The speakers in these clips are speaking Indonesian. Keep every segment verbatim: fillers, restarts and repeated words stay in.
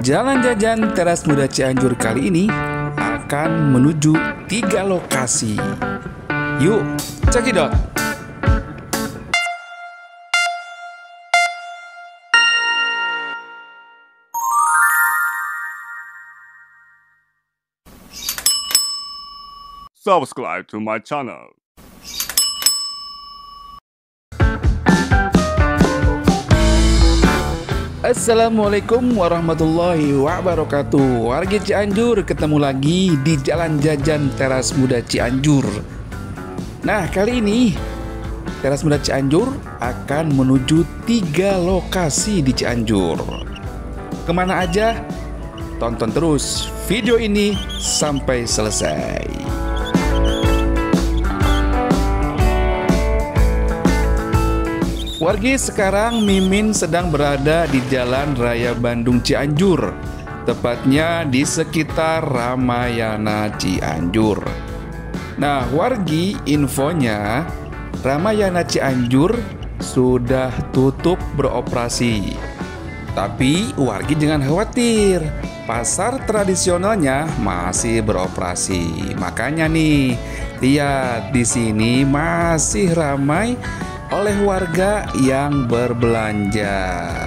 Jalan jajan Teras Muda Cianjur kali ini akan menuju tiga lokasi. Yuk, cekidot! Subscribe to my channel. Assalamualaikum warahmatullahi wabarakatuh. Warga Cianjur, ketemu lagi di Jalan Jajan Teras Muda Cianjur. Nah, kali ini Teras Muda Cianjur akan menuju tiga lokasi di Cianjur. Kemana aja? Tonton terus video ini sampai selesai. Wargi, sekarang Mimin sedang berada di Jalan Raya Bandung Cianjur, tepatnya di sekitar Ramayana Cianjur. Nah, wargi, infonya Ramayana Cianjur sudah tutup beroperasi. Tapi wargi jangan khawatir, pasar tradisionalnya masih beroperasi. Makanya nih, lihat di sini masih ramai oleh warga yang berbelanja.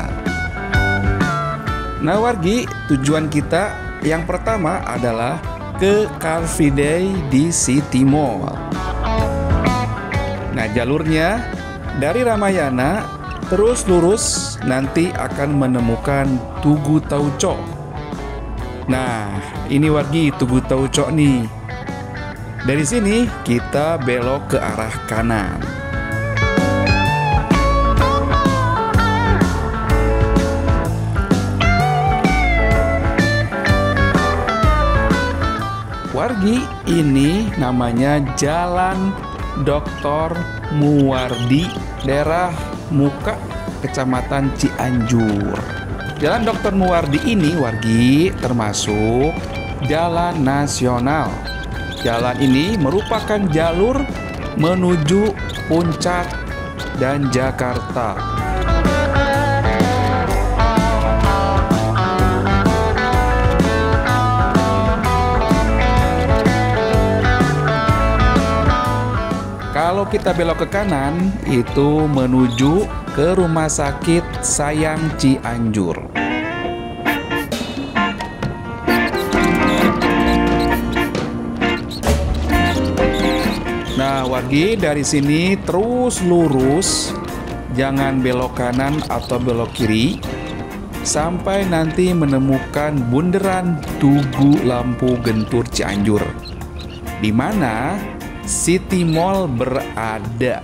Nah wargi, tujuan kita yang pertama adalah ke Car Free Day di City Mall. Nah jalurnya dari Ramayana terus lurus nanti akan menemukan Tugu Tauco. Nah ini wargi, Tugu Tauco nih. Dari sini kita belok ke arah kanan. Wargi, ini namanya Jalan Doktor Muwardi, daerah Muka, Kecamatan Cianjur. Jalan Doktor Muwardi ini wargi termasuk jalan nasional. Jalan ini merupakan jalur menuju Puncak dan Jakarta. Kalau kita belok ke kanan, itu menuju ke Rumah Sakit Sayang Cianjur. Nah, wargi, dari sini terus lurus, jangan belok kanan atau belok kiri, sampai nanti menemukan bundaran Tugu Lampu Gentur Cianjur, di mana City Mall berada.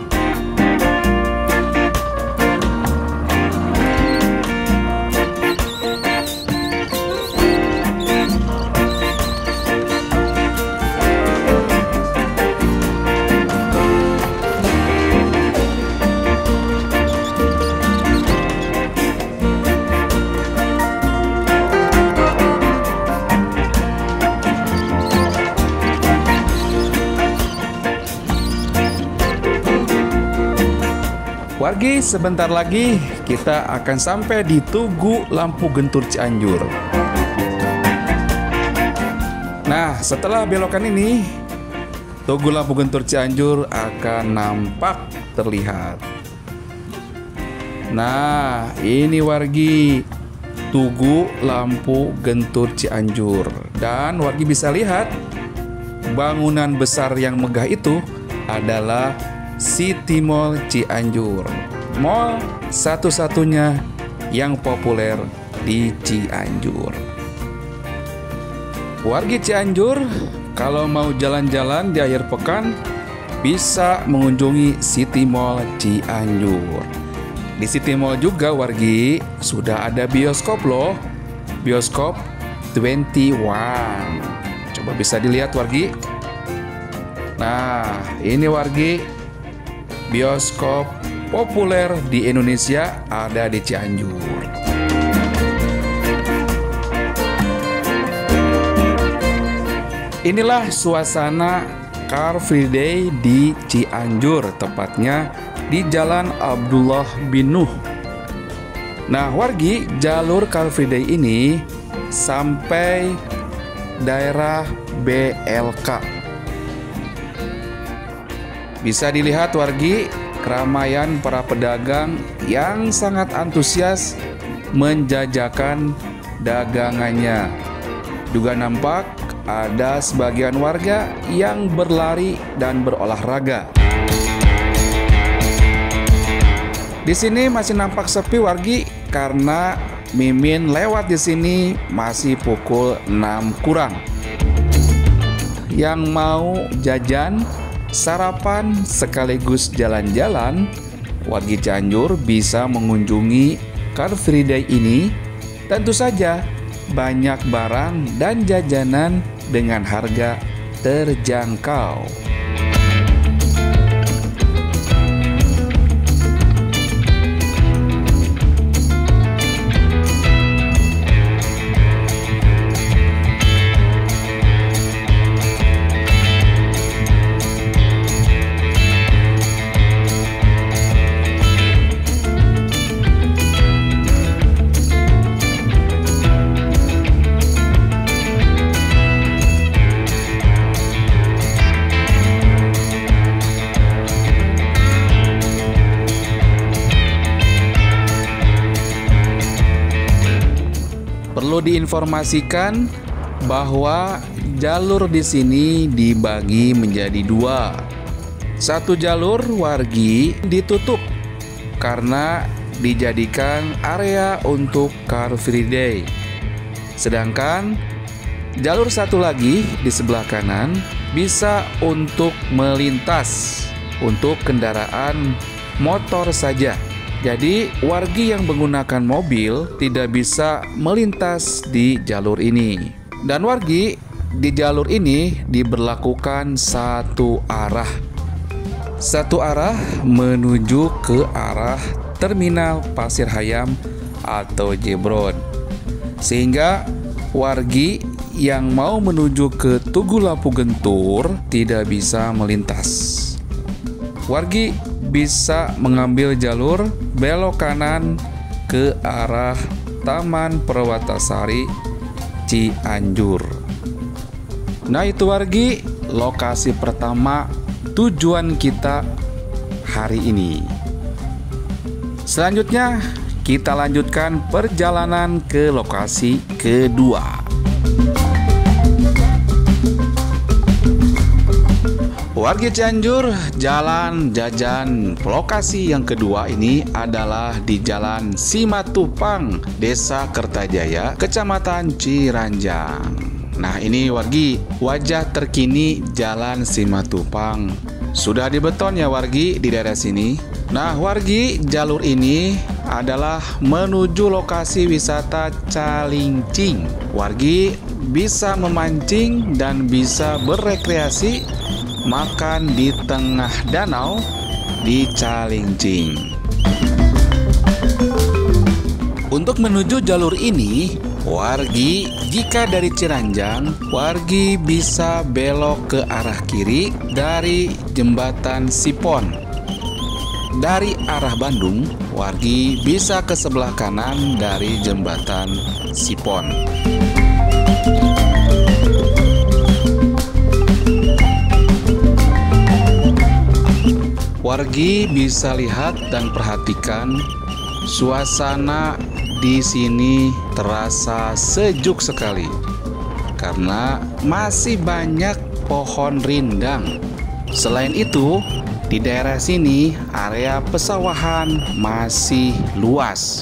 Wargi, sebentar lagi kita akan sampai di Tugu Lampu Gentur Cianjur. Nah, setelah belokan ini, Tugu Lampu Gentur Cianjur akan nampak terlihat. Nah, ini wargi, Tugu Lampu Gentur Cianjur. Dan wargi bisa lihat, bangunan besar yang megah itu adalah City Mall Cianjur, mall satu-satunya yang populer di Cianjur. Wargi Cianjur, kalau mau jalan-jalan di akhir pekan, bisa mengunjungi City Mall Cianjur. Di City Mall juga wargi, sudah ada bioskop loh, bioskop dua puluh satu. Coba bisa dilihat wargi. Nah, ini wargi, bioskop populer di Indonesia ada di Cianjur. Inilah suasana Car Free Day di Cianjur, tepatnya di Jalan Abdullah bin Nuh. Nah, wargi, jalur Car Free Day ini sampai daerah B L K. Bisa dilihat wargi, keramaian para pedagang yang sangat antusias menjajakan dagangannya. Juga nampak ada sebagian warga yang berlari dan berolahraga. Di sini masih nampak sepi wargi karena Mimin lewat di sini masih pukul enam kurang. Yang mau jajan, sarapan sekaligus jalan-jalan, wargi Cianjur bisa mengunjungi Car Free Day ini. Tentu saja banyak barang dan jajanan dengan harga terjangkau. Perlu diinformasikan bahwa jalur di sini dibagi menjadi dua. Satu jalur wargi ditutup karena dijadikan area untuk Car Free Day. Sedangkan jalur satu lagi di sebelah kanan bisa untuk melintas untuk kendaraan motor saja. Jadi, wargi yang menggunakan mobil tidak bisa melintas di jalur ini. Dan wargi, di jalur ini diberlakukan satu arah. Satu arah menuju ke arah Terminal Pasir Hayam atau Jebron. Sehingga wargi yang mau menuju ke Tugu Lampu Gentur tidak bisa melintas. Wargi bisa mengambil jalur belok kanan ke arah Taman Perwatasari Cianjur. Nah, itu wargi, lokasi pertama tujuan kita hari ini. Selanjutnya kita lanjutkan perjalanan ke lokasi kedua. Warga Cianjur, jalan jajan lokasi yang kedua ini adalah di Jalan Simatupang, Desa Kertajaya, Kecamatan Ciranjang. Nah, ini wargi, wajah terkini Jalan Simatupang. Sudah dibeton ya wargi di daerah sini. Nah, wargi, jalur ini adalah menuju lokasi wisata Calincing. Wargi bisa memancing dan bisa berekreasi makan di tengah danau di Calincing. Untuk menuju jalur ini, wargi jika dari Ciranjang, wargi bisa belok ke arah kiri dari Jembatan Sipon. Dari arah Bandung, wargi bisa ke sebelah kanan dari Jembatan Sipon. Wargi bisa lihat dan perhatikan suasana di sini terasa sejuk sekali karena masih banyak pohon rindang. Selain itu, di daerah sini area pesawahan masih luas.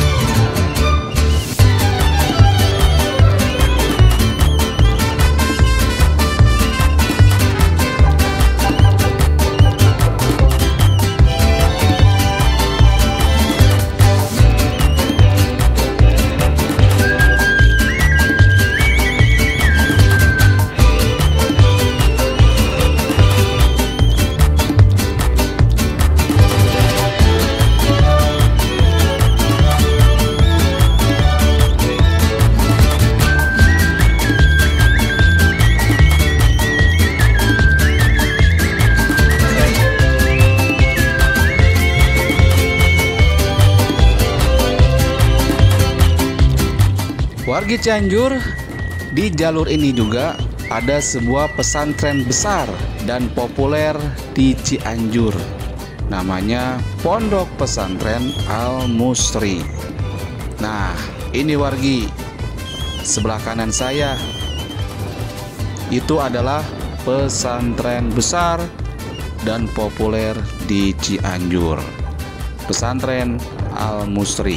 Wargi Cianjur, di jalur ini juga ada sebuah pesantren besar dan populer di Cianjur. Namanya Pondok Pesantren Al-Musri. Nah, ini wargi, sebelah kanan saya itu adalah pesantren besar dan populer di Cianjur, Pesantren Al-Musri.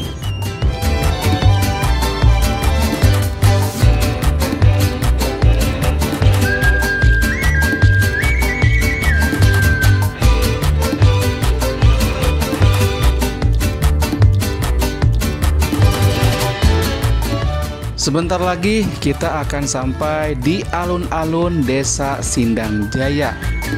Sebentar lagi kita akan sampai di alun-alun Desa Sindang Jaya.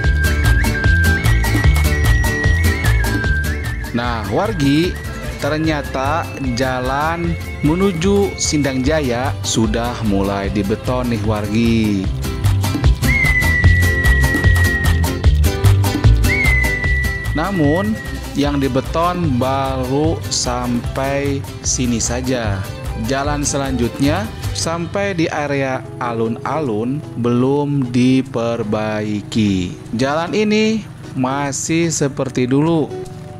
Nah, wargi, ternyata jalan menuju Sindang Jaya sudah mulai dibeton nih wargi. Namun yang dibeton baru sampai sini saja. Jalan selanjutnya sampai di area alun-alun belum diperbaiki. Jalan ini masih seperti dulu.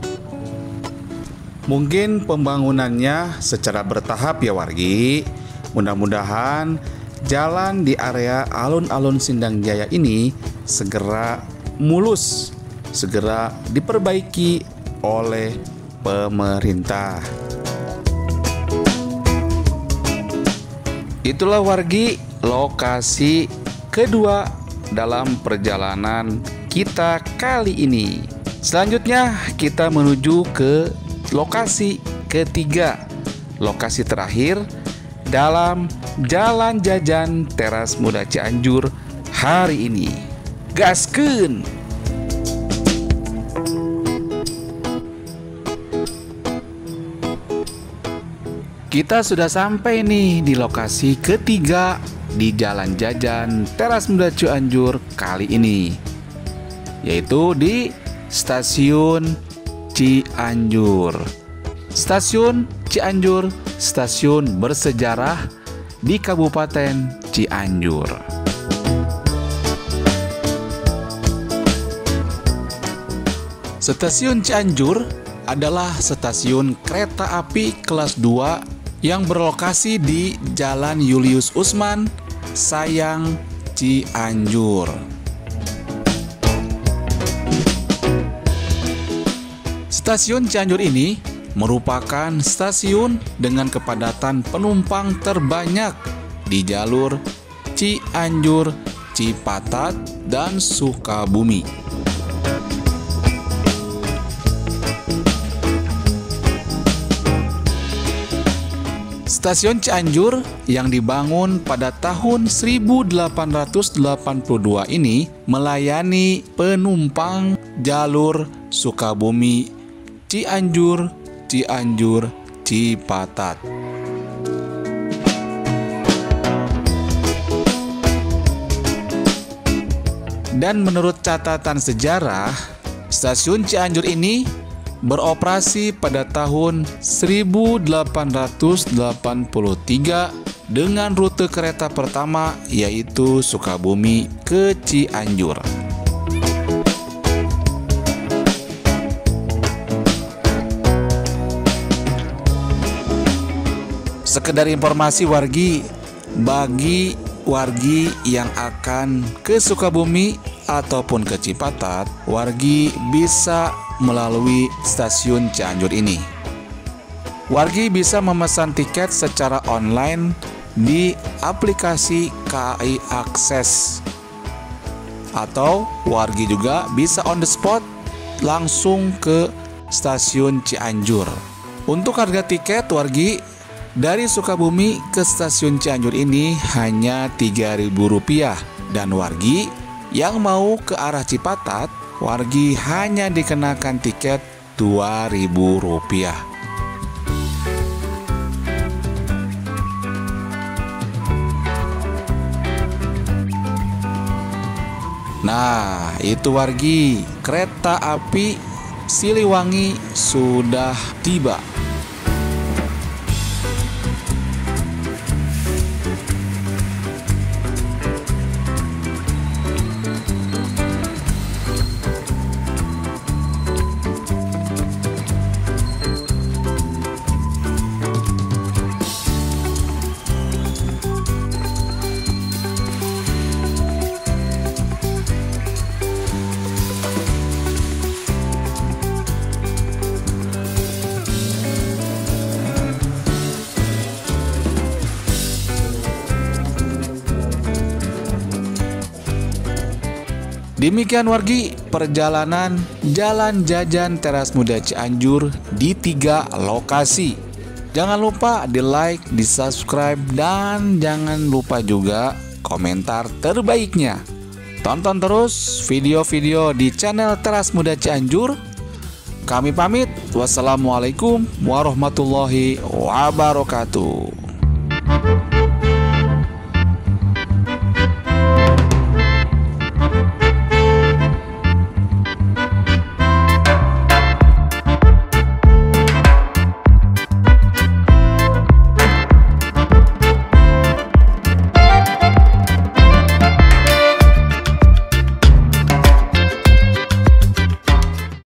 Mungkin pembangunannya secara bertahap ya wargi. Mudah-mudahan jalan di area alun-alun Sindang Jaya ini segera mulus, segera diperbaiki oleh pemerintah. Itulah wargi lokasi kedua dalam perjalanan kita kali ini. Selanjutnya kita menuju ke lokasi ketiga, lokasi terakhir dalam Jalan Jajan Teras Muda Cianjur hari ini. Gaskeun! Kita sudah sampai nih di lokasi ketiga di Jalan Jajan Teras Muda Cianjur kali ini, yaitu di Stasiun Cianjur. Stasiun Cianjur, stasiun bersejarah di Kabupaten Cianjur. Stasiun Cianjur adalah stasiun kereta api kelas dua yang berlokasi di Jalan Julius Usman, Sayang, Cianjur. Stasiun Cianjur ini merupakan stasiun dengan kepadatan penumpang terbanyak di jalur Cianjur, Cipatat, dan Sukabumi. Stasiun Cianjur yang dibangun pada tahun seribu delapan ratus delapan puluh dua ini melayani penumpang jalur Sukabumi, Cianjur, Cianjur, Cipatat. Dan menurut catatan sejarah, stasiun Cianjur ini beroperasi pada tahun seribu delapan ratus delapan puluh tiga dengan rute kereta pertama yaitu Sukabumi ke Cianjur. Sekedar informasi wargi, bagi wargi yang akan ke Sukabumi ataupun ke Cipatat, wargi bisa melalui stasiun Cianjur ini. Wargi bisa memesan tiket secara online di aplikasi K A I Akses, atau wargi juga bisa on the spot langsung ke stasiun Cianjur. Untuk harga tiket wargi dari Sukabumi ke stasiun Cianjur ini hanya tiga ribu rupiah, dan wargi yang mau ke arah Cipatat, wargi hanya dikenakan tiket dua ribu rupiah. Nah, itu wargi, kereta api Siliwangi sudah tiba. Demikian wargi perjalanan Jalan Jajan Teras Muda Cianjur di tiga lokasi. Jangan lupa di like, di subscribe, dan jangan lupa juga komentar terbaiknya. Tonton terus video-video di channel Teras Muda Cianjur. Kami pamit. Wassalamualaikum warahmatullahi wabarakatuh.